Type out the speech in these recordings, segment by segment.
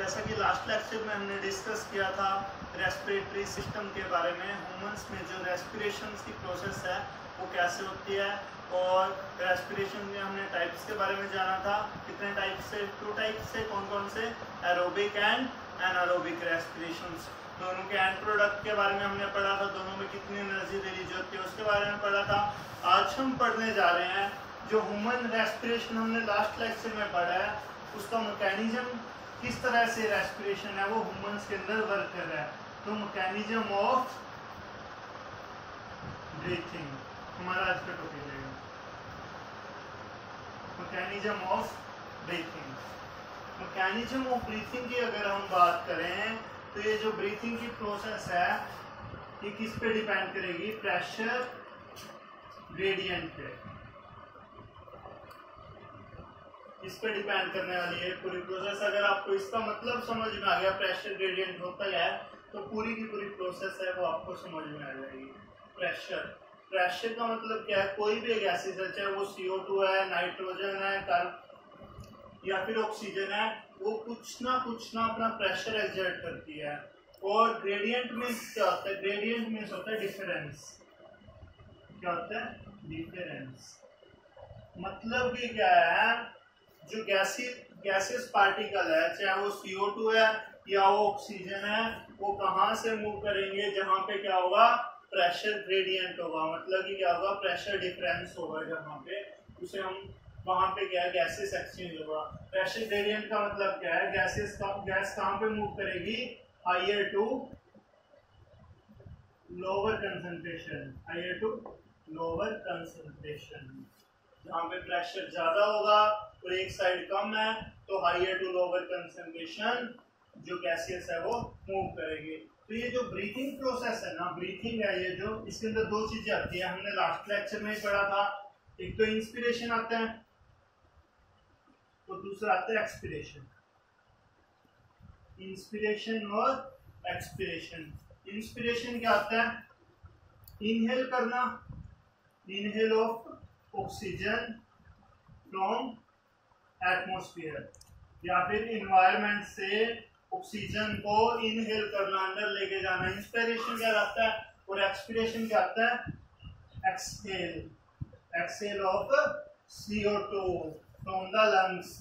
जैसा कि last lecture में हमने डिस्कस किया था रेस्पिरेटरी सिस्टम के बारे में, ह्यूमंस में जो रेस्पिरेशन की प्रोसेस है वो कैसे होती है, और रेस्पिरेशन में हमने टाइप्स के बारे में जाना था, कितने टाइप से, 2 टाइप से, कौन कौन से, एरोबिक एंड एनारोबिक रेस्पिरेशंस। दोनों के एंड प्रोडक्ट के बारे में हमने पढ़ा था, दोनों में कितनी एनर्जी रिलीज होती है उसके बारे में पढ़ा था। आज हम पढ़ने जा रहे हैं जो ह्यूमन रेस्पिरेशन हमने लास्ट लेक्चर में पढ़ा है, उसका मैकेनिज्म किस तरह से रेस्पिरेशन है वो ह्यूमंस के अंदर वर्क कर रहा है। तो मैकेनिज्म ऑफ ब्रीथिंग हमारा आज का टॉपिक है, mechanism of breathing. Mechanism of breathing की अगर हम बात करें तो ये जो ब्रीथिंग की प्रोसेस है ये किस पे डिपेंड करेगी, प्रेशर ग्रेडियंट पे, इस पे डिपेंड करने वाली है पूरी प्रोसेस। अगर आपको इसका मतलब समझ में आ गया प्रेशर ग्रेडियंट होता है तो पूरी की पूरी प्रोसेस है वो आपको समझ में आ जाएगी। प्रेशर का मतलब क्या है, कोई भी गैसेस है, चाहे वो CO2 है, नाइट्रोजन है, कार्बन या फिर ऑक्सीजन है, वो कुछ ना अपना प्रेशर एक्सर्ट करती है। और ग्रेडियंट मीन्स क्या होता है, ग्रेडियंट मीन्स होता है डिफरेंस। क्या होता है, डिफरेंस। मतलब कि क्या है, जो गैसेस पार्टिकल है, चाहे वो CO2 है या वो ऑक्सीजन है, वो कहाँ से मूव करेंगे, जहाँ पे क्या होगा, प्रेशर ग्रेडियंट होगा। मतलब कि क्या होगा, प्रेशर डिफरेंस होगा, जहाँ पे उसे हम वहाँ पे क्या है, गैसेस एक्सचेंज होगा। प्रेशर ग्रेडियंट का मतलब क्या है, गैस कहाँ पे मूव करेगी, higher to lower concentration, higher to lower concentration. जहाँ पे प्रेशर ज्यादा होगा और एक साइड कम है तो हायर टू लोअर कंसंट्रेशन जो गैसेस है वो मूव करेगी। तो ये जो ब्रीथिंग प्रोसेस है ना, ब्रीथिंग है ये जो, इसके अंदर 2 चीजें आती है, हमने लास्ट लेक्चर में ही पढ़ा था। एक तो इंस्पिरेशन आता है और दूसरा आता है एक्सपिरेशन। इंस्पिरेशन और एक्सपिरेशन। इंस्पिरेशन क्या आता है, इनहेल करना, inhale of oxygen from atmosphere, या फिर इन्वायरमेंट से ऑक्सीजन को इनहेल करना, अंदर लेके जाना, इंस्पिरेशन क्या आता है। और एक्सपिरेशन क्या आता है, exhale, exhale of CO2 from the lungs,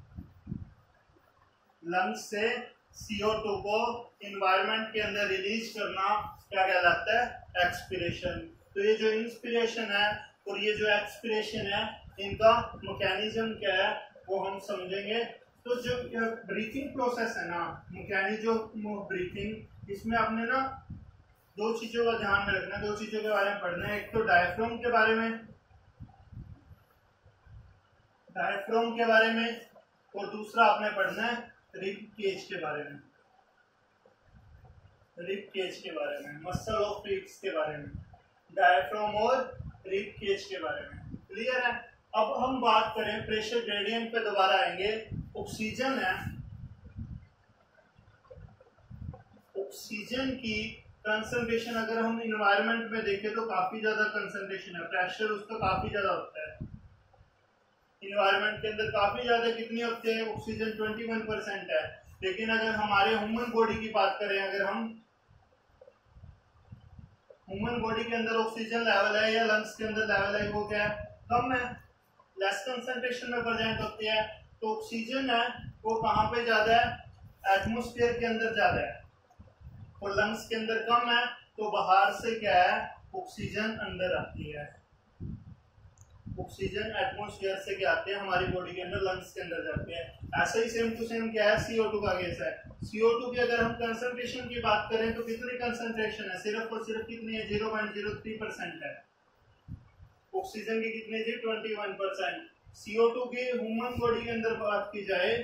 lungs से CO2 को इन्वायरमेंट के अंदर रिलीज करना क्या कहलाता है, एक्सपिरेशन। तो ये जो इंस्पिरेशन है और ये जो एक्सपिरेशन है, इनका मैकेनिज्म क्या है वो हम समझेंगे। तो जो ब्रीथिंग प्रोसेस है ना, मैकेनिज्म ऑफ ब्रीथिंग, इसमें आपने ना 2 चीजों का ध्यान में रखना है, 2 चीजों के बारे में पढ़ना है। एक तो डायफ्राम के बारे में, डायफ्राम के बारे में, और दूसरा आपने पढ़ना है रिब केज के बारे में, रिब केज के बारे में, मसल ऑफ रिब्स के बारे में, डायफ्राम और रिब केज के बारे में। क्लियर है। अब हम बात करें प्रेशर ग्रेडियंट पे, दोबारा आएंगे। ऑक्सीजन है, ऑक्सीजन की कंसंट्रेशन अगर हम इन्वायरमेंट में देखें तो काफी ज्यादा कंसंट्रेशन है, प्रेशर उसका काफी ज्यादा होता है इन्वायरमेंट के अंदर। काफी ज्यादा कितनी होती है, ऑक्सीजन 21% है। लेकिन अगर हमारे ह्यूमन बॉडी की बात करें, अगर हम ह्यूमन बॉडी के अंदर ऑक्सीजन लेवल है या लंग्स के अंदर लेवल है, वो क्या है, कम है, लेस कंसंट्रेशन में प्रेजेंट होती है। तो ऑक्सीजन है वो कहाँ पे ज्यादा है, एटमॉस्फेयर के अंदर ज्यादा है, और लंग्स के अंदर कम है। तो बाहर से क्या है, ऑक्सीजन अंदर आती है, ऑक्सीजन एटमॉस्फेयर से क्या आते हैं हमारी बॉडी के अंदर, लंग्स के अंदर जाते हैं। ऐसे ही सेम टू सेम क्या है, CO2 का केस है। CO2 की अगर हम कंसंट्रेशन की बात करें तो कितनी कंसंट्रेशन है, सिर्फ और सिर्फ कितनी है, 0.03% है। ऑक्सीजन की कितनी थी, 21%। CO2 की ह्यूमन बॉडी के अंदर बात की जाए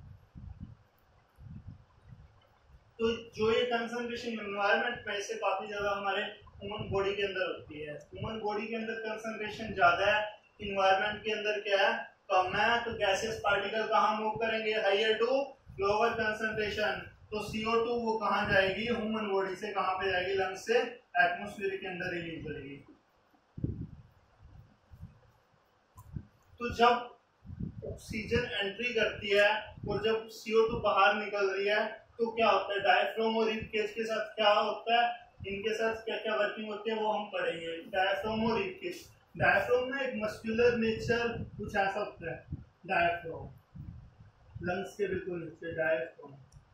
तो जो ये कंसंट्रेशन एनवायरनमेंट में से काफी ज्यादा हमारे ह्यूमन बॉडी के अंदर होती है। ह्यूमन बॉडी के अंदर कंसंट्रेशन ज्यादा है, इन्वायरमेंट के अंदर क्या है, कम है। तो गैसेस पार्टिकल कहाँ मूव करेंगे, हायर टू लोअर कंसंट्रेशन। तो CO2 वो कहाँ जाएगी, ह्यूमन बॉडी से कहाँ पे जाएगी, लंग्स से एटमॉस्फेयर के अंदर रिलीज करेगी। तो जब ऑक्सीजन एंट्री करती है और जब CO2 बाहर निकल रही है तो क्या होता है, डायफ्राम और रिब केज के साथ क्या होता है, इनके साथ क्या क्या वर्किंग होती है वो हम पढ़ेंगे। डायफ्राम और रिब केज, डायफ्राम में एक मस्कुलर नेचर कुछ ऐसा होता है, डायफ्राम लंग्स के बिल्कुल नीचे डायफ्राम,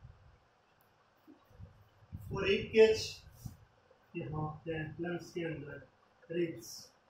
और रिब केज यहाँ होते हैं लंग्स के अंदर, रिब्स।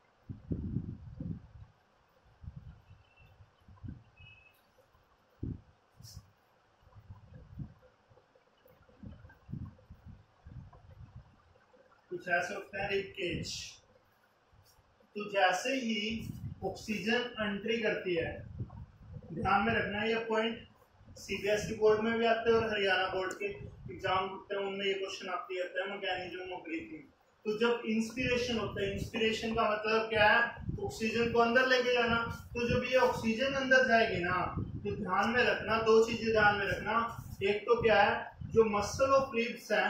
कुछ ऐसे होते हैं रिब केज। तो जैसे ही ऑक्सीजन एंट्री करती है, ध्यान में रखना है ये पॉइंट, CBSE बोर्ड में भी आते हैं और हरियाणा बोर्ड के एग्जाम होते हैं उनमें ये क्वेश्चन आते रहता है, मैकेनिज्म ऑफ ब्रीथिंग। तो जब इंस्पिरेशन होता है, इंस्पिरेशन का मतलब क्या है, ऑक्सीजन को अंदर लेके जाना। तो जब ये ऑक्सीजन अंदर जाएगी ना, तो ध्यान में रखना, दो चीजें ध्यान में रखना। एक तो क्या है, जो मसल ऑफ रिब्स हैं,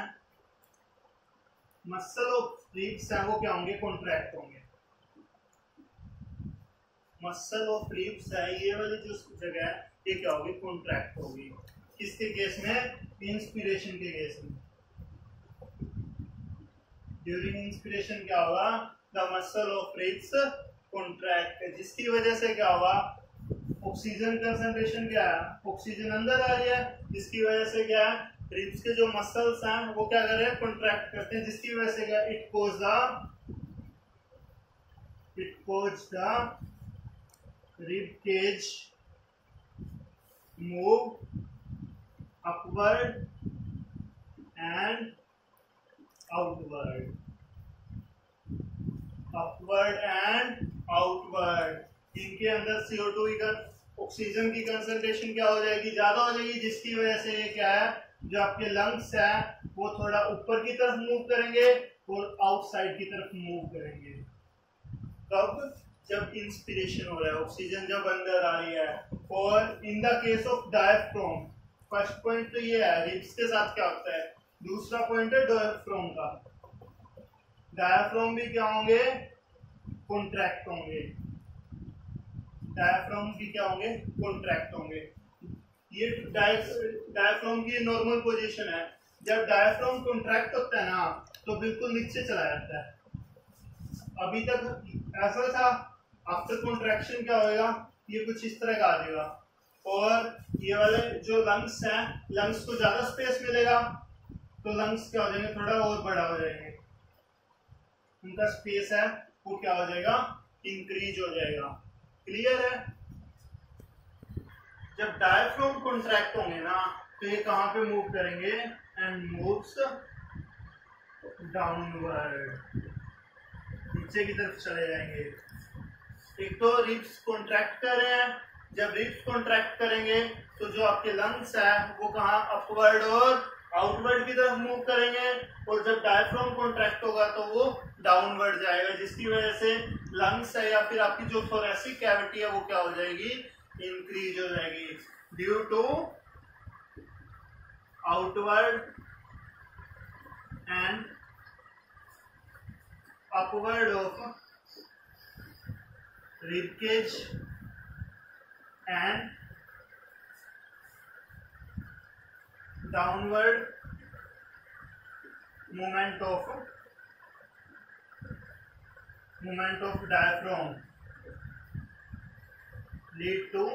मसल ऑफ रिब्स हैं वो क्या होंगे, कॉन्ट्रैक्ट होंगे। मसल ऑफ रिब्स है, ये वाली जो जगह है ये क्या होगी, कॉन्ट्रैक्ट होगी। किसके केस में, इंस्पिरेशन के केस में। ड्यूरिंग इंस्पिरेशन क्या होगा, the muscle of ribs contract, जिसकी वजह से क्या होगा, ऑक्सीजन कंसंट्रेशन क्या है, ऑक्सीजन अंदर आ रही है, जिसकी वजह से क्या है, रिब्स के जो मसल्स हैं वो क्या कर रहे हैं, कॉन्ट्रैक्ट करते हैं, जिसकी वजह से क्या, it cause the rib cage move upward and outward, upward and outward। इनके अंदर CO2 की ऑक्सीजन की कंसंट्रेशन क्या हो जाएगी, ज्यादा हो जाएगी, जिसकी वजह से ये क्या है, जो आपके लंग्स है वो थोड़ा ऊपर की तरफ मूव करेंगे और आउटसाइड की तरफ मूव करेंगे। कब, जब इंस्पिरेशन हो रहा है, ऑक्सीजन जब अंदर आ रही है। और in the case of diaphragm, first point तो ये है, रिब्स के साथ क्या होता है, दूसरा पॉइंट है डायफ्राम का। डायफ्राम भी क्या होंगे, कॉन्ट्रैक्ट होंगे, डायफ्राम भी क्या होंगे, कॉन्ट्रैक्ट होंगे। ये डायफ्राम की नॉर्मल पोजीशन है। जब डायफ्राम कॉन्ट्रैक्ट होता है ना तो बिल्कुल नीचे चला जाता है, अभी तक ऐसा था, आफ्टर कॉन्ट्रैक्शन क्या होगा, ये कुछ इस तरह का आ जाएगा। और ये वाले जो लंग्स हैं, लंग्स को ज्यादा स्पेस मिलेगा तो लंग्स क्या हो जाएंगे, थोड़ा और बड़ा हो जाएंगे, उनका स्पेस है वो क्या हो जाएगा, इंक्रीज हो जाएगा। क्लियर है। जब डायफ्राम कॉन्ट्रैक्ट होंगे ना तो ये कहां पे मूव करेंगे, एंड मूव्स डाउनवर्ड, नीचे की तरफ चले जाएंगे। एक तो रिब्स कॉन्ट्रैक्ट कर रहे हैं, जब रिब्स कॉन्ट्रैक्ट करेंगे तो जो आपके लंग्स है वो कहाँ, अपवर्ड और आउटवर्ड की तरफ मूव करेंगे, और जब डायफ्राम कॉन्ट्रैक्ट होगा तो वो डाउनवर्ड जाएगा, जिसकी वजह से लंग्स है या फिर आपकी जो थोरेसिक कैविटी है वो क्या हो जाएगी, इंक्रीज हो जाएगी, due to outward and upward of rib cage and downward movement of diaphragm lead to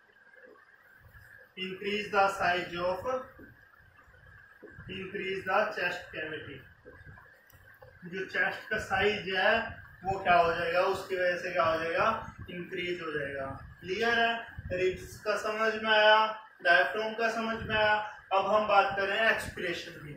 increase the size of chest cavity। जो चेस्ट का साइज है वो क्या हो जाएगा, उसकी वजह से क्या हो जाएगा, इंक्रीज हो जाएगा। क्लियर है। रिब्स का समझ में आया, डायफ्राम का समझ में आया। अब हम बात कर रहे हैं एक्सपिरेशन की।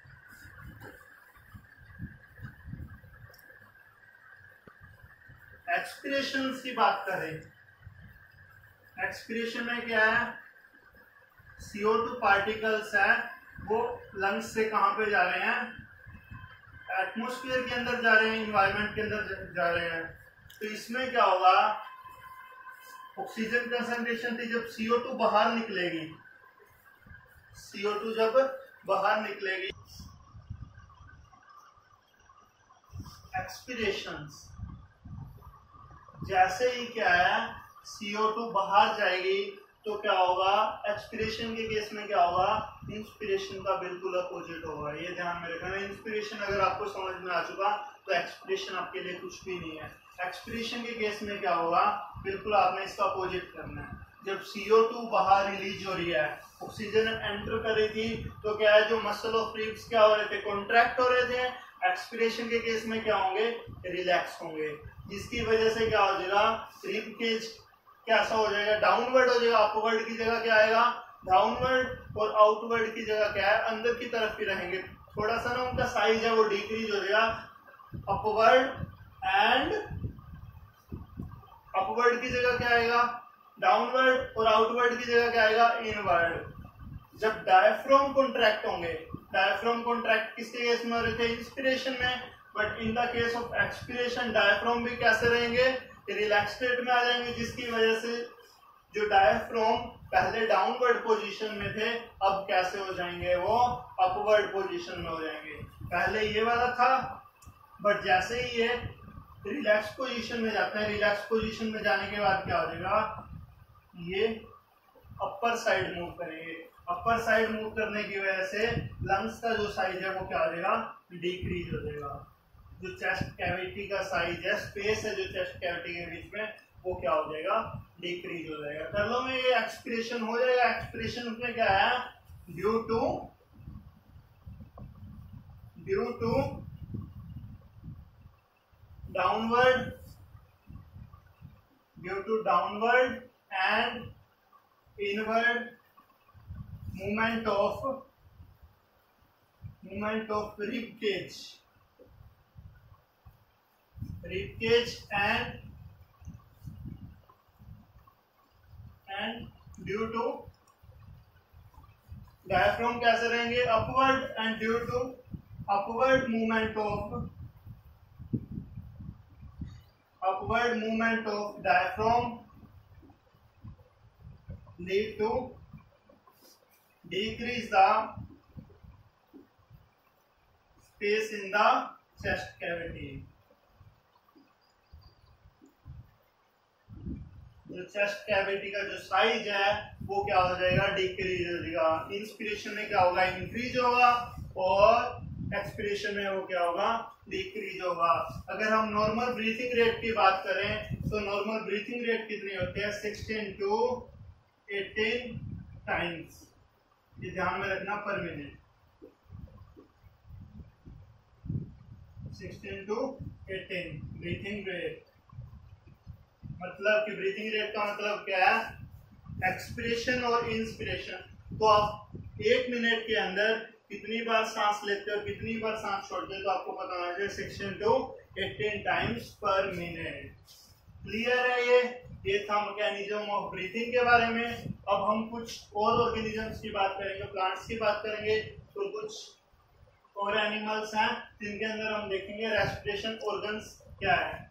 एक्सपिरेशन की बात करें, एक्सपिरेशन में क्या है, CO2 पार्टिकल्स है वो लंग्स से कहां पे जा रहे हैं, एटमॉस्फेयर के अंदर जा रहे हैं, इन्वायरमेंट के अंदर जा रहे हैं। तो इसमें क्या होगा, ऑक्सीजन कंसंट्रेशन थी, जब CO2 बाहर निकलेगी, CO2 जब बाहर निकलेगी, एक्सपिरेशंस, जैसे ही क्या है CO2 बाहर जाएगी तो क्या होगा, एक्सपिरेशन के केस में क्या होगा, इंस्पिरेशन का बिल्कुल अपोजिट होगा। ये ध्यान में रखना। इंस्पिरेशन अगर आपको समझ में आ चुका तो एक्सपिरेशन आपके लिए कुछ भी नहीं है। एक्सपिरेशन के केस में क्या होगा, बिल्कुल आपने इसका अपोजिट करना है। जब CO2 बाहर रिलीज हो रही है, ऑक्सीजन एंटर कर रही थी, तो क्या है, जो मसल ऑफ रिब्स क्या हो रहे थे, कॉन्ट्रैक्ट हो रहे थे। एक्सपिरेशन के केस में क्या होंगे, रिलैक्स होंगे, जिसकी वजह से क्या हो जाएगा, रिब केज कैसा हो जाएगा, डाउनवर्ड हो जाएगा। अपवर्ड की जगह क्या आएगा, डाउनवर्ड, और आउटवर्ड की जगह क्या है, अंदर की तरफ ही रहेंगे। थोड़ा सा ना उनका साइज है वो डिक्रीज हो जाएगा। अपवर्ड एंड अपवर्ड की जगह क्या आएगा, डाउनवर्ड, और आउटवर्ड की जगह क्या आएगा, इनवर्ड। जब डायफ्राम कॉन्ट्रैक्ट होंगे, डायफ्राम कॉन्ट्रैक्ट किसके केस में हो रहे थे, इंस्पिरेशन में, but in the case of expiration diaphragm भी कैसे रहेंगे, रिलैक्स स्टेट में आ जाएंगे, जिसकी वजह से जो डायफ्राम पहले डाउनवर्ड पोजीशन में थे, अब कैसे हो जाएंगे, वो अपवर्ड पोजीशन में हो जाएंगे। पहले ये वाला था, बट जैसे ही ये रिलैक्स पोजीशन में जाते हैं, रिलैक्स पोजीशन में जाने के बाद क्या हो जाएगा, ये अपर साइड मूव करेंगे। अपर साइड मूव करने की वजह से लंग्स का जो साइज है वो क्या हो जाएगा, डिक्रीज हो जाएगा। जो चेस्ट कैविटी का साइज है, स्पेस है जो चेस्ट कैविटी के बीच में, वो क्या हो जाएगा, डिक्रीज हो जाएगा। कर लो में ये एक्सपिरेशन हो जाएगा। एक्सपिरेशन उसमें क्या है, due to downward and inward movement of rib cage and due to diaphragm कैसे रहेंगे, upward, and due to upward movement of diaphragm lead to decrease the space in the chest cavity। जो chest cavity का जो size है वो क्या हो जाएगा, डिक्रीज हो जाएगा। इंस्पिरेशन में क्या होगा, इंक्रीज होगा, और एक्सपिरेशन में वो क्या होगा, डिक्रीज होगा। अगर हम नॉर्मल ब्रीथिंग रेट की बात करें तो नॉर्मल ब्रीथिंग रेट कितनी होती है, 16 to 18 टाइम्स। ये ध्यान में रखना, पर मिनट 16 to 18 ब्रीथिंग रेट। मतलब कि ब्रीथिंग रेट का मतलब क्या है, एक्सपिरेशन और इंस्पिरेशन। तो आप 1 मिनट के अंदर कितनी बार सांस लेते हो, कितनी बार सांस छोड़ते हो, तो आपको पता होना चाहिए 16 to 18 times per minute. Clear है ये था मैकेनिज्म ऑफ ब्रीथिंग के बारे में। अब हम कुछ और ऑर्गेनिजम्स की बात करेंगे, प्लांट्स की बात करेंगे, तो कुछ और एनिमल्स हैं जिनके अंदर हम देखेंगे रेस्पिरेशन ऑर्गन्स क्या है।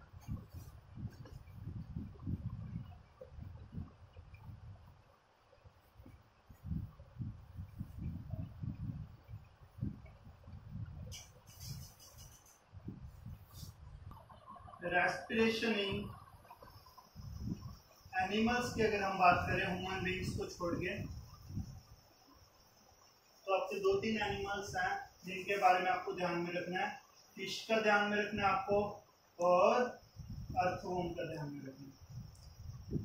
रेस्पिरेशन इन एनिमल्स की अगर हम बात करें, ह्यूमन बींग्स को छोड़ के, तो आपके 2-3 एनिमल्स हैं जिनके बारे में आपको ध्यान में रखना है। फिश का ध्यान में रखना है आपको, और अर्थवर्म का ध्यान में रखना है।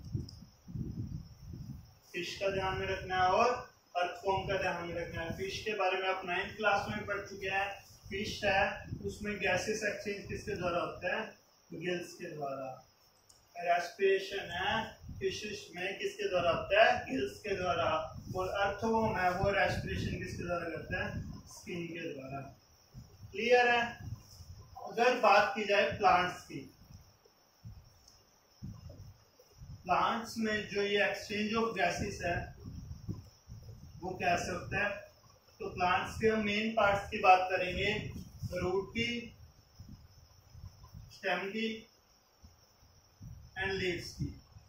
फिश का ध्यान में रखना है और अर्थवर्म का ध्यान में रखना है। फिश के बारे में आप 9th क्लास में पढ़ चुके हैं। फिश है, उसमें गैसेस एक्सचेंज किसके द्वारा होता है, गिल्स के द्वारा। रेस्पिरेशन है फिशेस में किसके द्वारा होता है, गिल्स के द्वारा। और अर्थवर्म है, वो रेस्पिरेशन किसके द्वारा करता है, स्किन के द्वारा। क्लियर है। अगर बात की जाए प्लांट्स की, प्लांट्स में जो ये एक्सचेंज ऑफ गैसेस है वो कैसे होता है, तो प्लांट्स के हम मेन पार्ट्स की बात करेंगे, रूट की, स्टेम की एंड लीव्स की।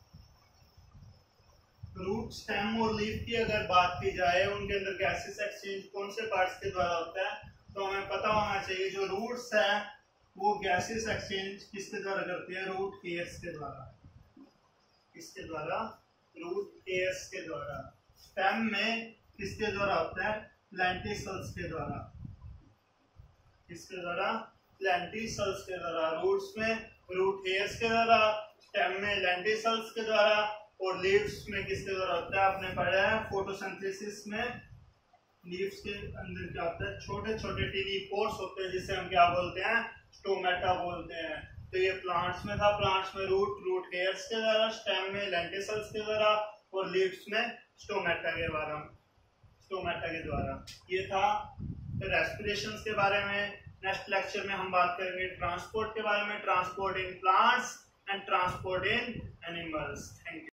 रूट, स्टेम और लीफ की अगर बात की जाए, उनके अंदर गैसेस एक्सचेंज कौन से पार्ट्स के द्वारा होता है, तो हमें पता होना चाहिए जो रूट्स है वो गैसेस एक्सचेंज किसके द्वारा करती है, रूट हेयर्स के द्वारा। किसके द्वारा? रूट हेयर्स के द्वारा। स्टेम में किसके द्वारा होता है? लेंटिसल्स के द्वारा। किसके द्वारा? लेंटिसल्स के द्वारा। रूट्स में रूट हेयर्स के द्वारा, स्टेम में लेंटिसल्स के द्वारा, और लीव्स में किसके द्वारा होता है? आपने पढ़ा है फोटोसिंथेसिस में लीव्स के अंदर क्या होता है? छोटे छोटे टीनी पोर्स होते हैं जिसे हम क्या बोलते हैं? स्टोमेटा बोलते हैं। तो ये प्लांट्स में था, प्लांट्स में रूट हेयर्स के द्वारा, स्टेम में लेंटिसल्स के द्वारा, और लीव्स में स्टोमेटा के द्वारा। ये था रेस्पिरेशंस के बारे में। नेक्स्ट लेक्चर में हम बात करेंगे ट्रांसपोर्ट के बारे में, transport in plants and transport in animals. Thank you.